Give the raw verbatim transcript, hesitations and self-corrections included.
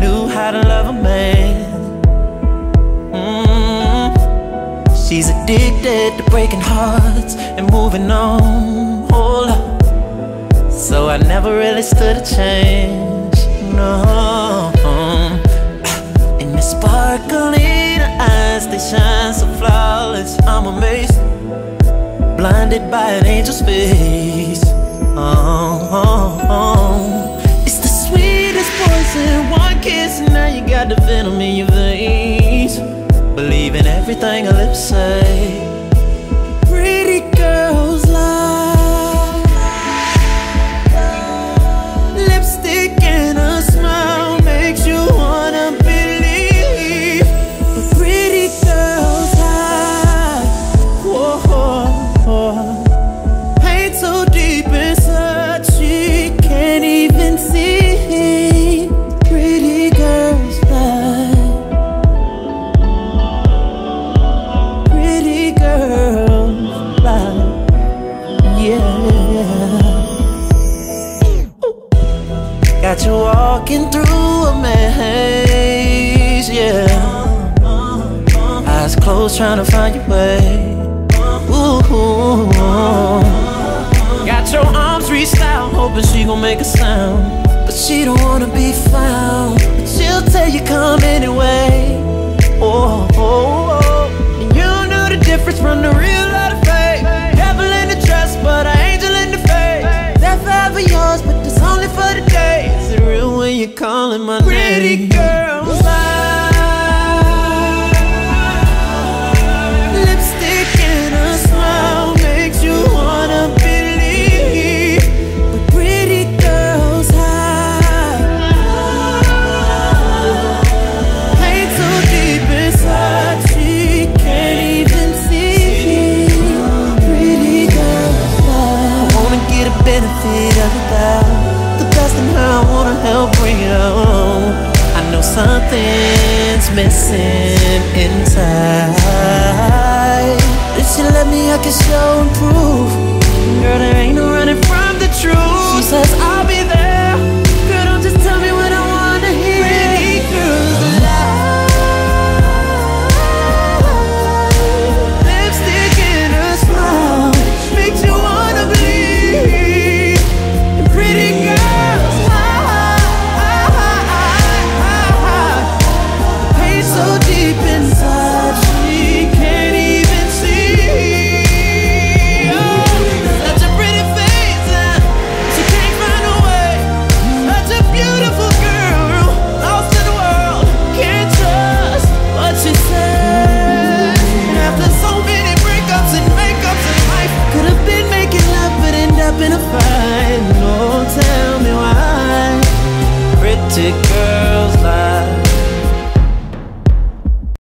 knew how to love a man. mm. She's addicted to breaking hearts and moving on. Hold up. So I never really stood a chance, no. And the sparkle in her eyes, they shine so flawless. I'm amazed, blinded by an angel's face. Oh, oh, oh. It's the sweetest poison, one kiss and now you got the venom in your veins. Believe in everything her lips say. Pretty girls lie. Lipstick and a smile makes you wanna believe. But pretty girls lie. Whoa, whoa, whoa. Pain so deep inside she can't even see. Pretty girls lie. Pretty girls lie. Yeah. Got you walking through a maze, yeah. Eyes closed trying to find your way. Ooh. Got your arms reached out, hoping she gon' make a sound. But she don't wanna be found. But she'll tell you come anyway. Oh, oh, oh. And you know the difference from the real or the fake. Devil in the dress, but an angel in the face. That forever yours, but it's only for the day. Is it real when you're calling my name? Pretty girls lie. Lipstick and a smile makes you wanna believe. But pretty girls hide. Pain so deep inside she can't even see. Pretty girls lie. I wanna get a benefit of the doubt. The best in her, I wanna help bring it on. I know something's missing inside. If she let me, I can show and prove. Girl, there ain't no running from the truth. She says I'll be